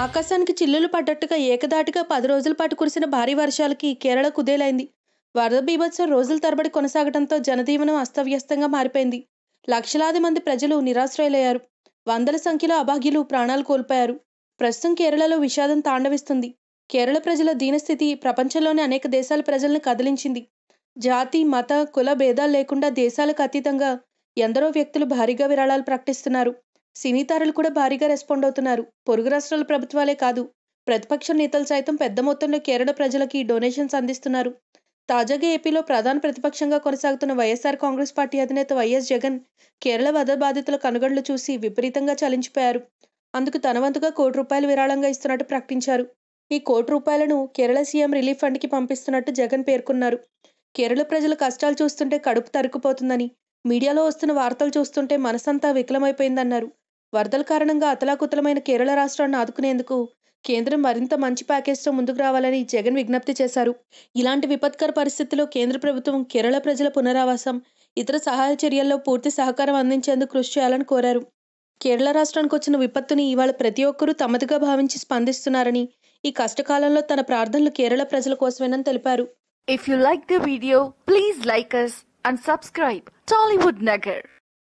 ఆకాశానికి చిల్లులు పడ్డట్టుగా ఏకధాటిగా 10 రోజుల పాటు కురిసిన భారీ వర్షాలకి కేరళ కుదేలైంది. వరద బీభత్సం రోజుల తరబడి కొనసాగడంతో జనజీవనం అస్తవ్యస్తంగా మారిపోయింది. లక్షలాది మంది ప్రజలు నిరాశ్రయులయ్యారు. వందల సంఖ్యలో అభాగ్యులు ప్రాణాలు కోల్పోయారు. ప్రస్తుతం కేరళలో విషాదం తాండవిస్తుంది. కేరళ ప్రజల దీనస్థితి ప్రపంచంలోని అనేక దేశాల ప్రజలను కదిలించింది. జాతి, మత, కుల భేదాలు లేకుండా దేశాలకు అతీతంగా ఎందరో వ్యక్తులు భారీగా విరాళాలు ప్రకటిస్తున్నారు. సినీ తారలు కూడా భారీగా రెస్పాండ్ అవుతున్నారు. పొరుగు రాష్ట్రాల ప్రభుత్వాలే కాదు, ప్రతిపక్ష నేతలు సైతం పెద్ద మొత్తంలో కేరళ ప్రజలకి డొనేషన్స్ అందిస్తున్నారు. తాజాగా ఏపీలో ప్రధాన ప్రతిపక్షంగా కొనసాగుతున్న వైఎస్ఆర్ కాంగ్రెస్ పార్టీ అధినేత వైఎస్ జగన్ కేరళ వరద బాధితుల కనుగొండ్లు చూసి విపరీతంగా చలించిపోయారు. అందుకు తన వంతుగా ₹1 విరాళంగా ఇస్తున్నట్టు ప్రకటించారు. ఈ ₹1 కేరళ సీఎం రిలీఫ్ ఫండ్కి పంపిస్తున్నట్టు జగన్ పేర్కొన్నారు. కేరళ ప్రజల కష్టాలు చూస్తుంటే కడుపు తరుక్కుపోతుందని, మీడియాలో వస్తున్న వార్తలు చూస్తుంటే మనసంతా వికలమైపోయిందన్నారు. వరదల కారణంగా అతలాకుతలమైన కేరళ రాష్ట్రాన్ని ఆదుకునేందుకు కేంద్రం మరింత మంచి ప్యాకేజ్తో ముందుకు రావాలని జగన్ విజ్ఞప్తి చేశారు. ఇలాంటి విపత్కర పరిస్థితుల్లో కేంద్ర ప్రభుత్వం కేరళ ప్రజల పునరావాసం, ఇతర సహాయ చర్యల్లో పూర్తి సహకారం అందించేందుకు కృషి చేయాలని కోరారు. కేరళ రాష్ట్రానికి వచ్చిన విపత్తుని ఇవాళ ప్రతి ఒక్కరూ తమదిగా భావించి స్పందిస్తున్నారని, ఈ కష్టకాలంలో తన ప్రార్థనలు కేరళ ప్రజల కోసమేనని తెలిపారు. If you like the video, please like us and subscribe Tollywood Nagar.